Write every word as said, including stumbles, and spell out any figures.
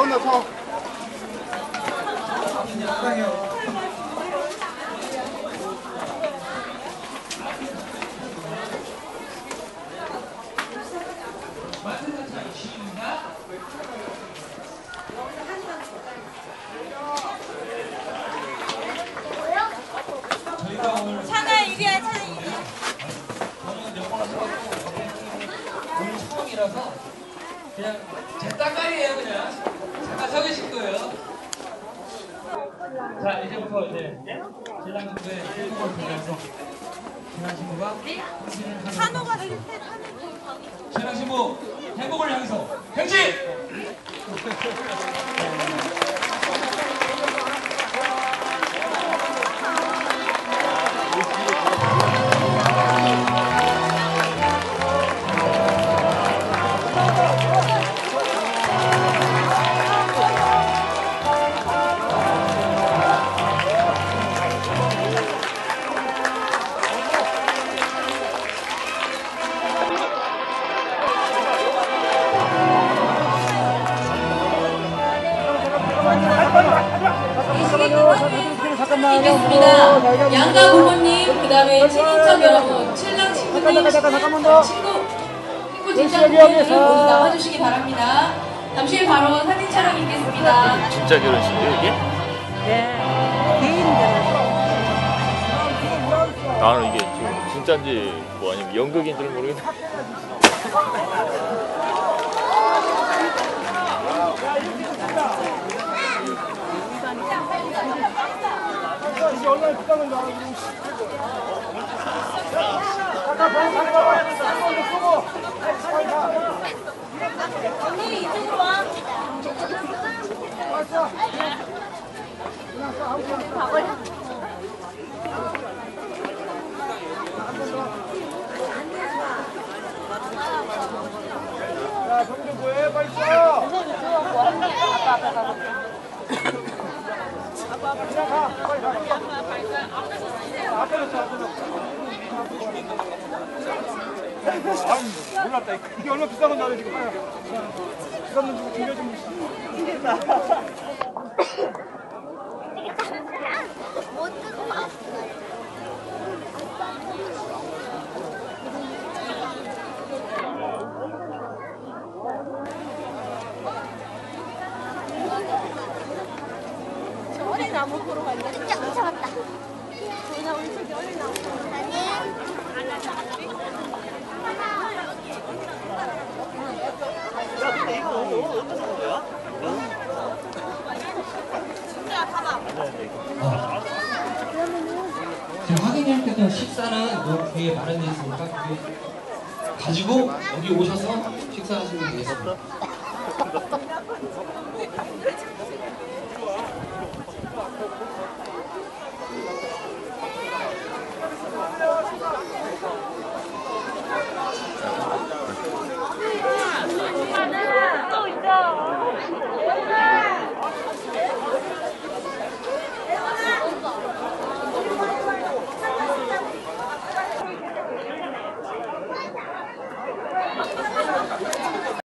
잠깐만 서. 차나 이리야, 차나 이리야. 오늘 처음이라서 그냥 제 땅갈이에요. 그냥 잠깐 서 계실 거예요. 자, 이제부터 이제 신랑 신부의 행복을 빌면서 신랑 신부가 찬호가 실패, 신랑 신부 행복을 향해서 행진! 이겼습니다. 양가 부모님, 그 다음에 친인척 여러분, 신랑 신부님, 친구, 친구 진짜분들 모두 나와주시기 바랍니다. 잠시 후에 바로 사진 촬영 있겠습니다. 진짜 결혼식이에요 이게? 네. 개인 결혼식. 나는 이게 지금 진짜인지 뭐 아니면 연극인지는 모르겠는데. 이게 얼마나 비싼 줄 알아. 잠깐 봐, 잠깐 봐. 언니 이쪽으로 와. 왔어. 그냥 써, 아무 그냥 써. 가버려. 야, 정준 뭐해? 빨리 써. 아빠 앞에 가고. 그냥 가, 빨리 가. 앞에로 써, 앞에로. 아니, 몰랐다. 이게 얼마나 비싼 건지 알아, 지금. 비싼 건 주고 빌려 좀. 힘들다. 못 뜨고 와. 어린 나무 보러 간다. 쫙 잡았다. 나 우리 저기 어린 나무. 아니. 야, 근데 이거 어떤 거야? 야, 봐봐. 아. 지금 확인님께서 식사는 요 뒤에 마련되어 있으니까 그게 가지고 여기 오셔서 식사하시면 되겠습니다.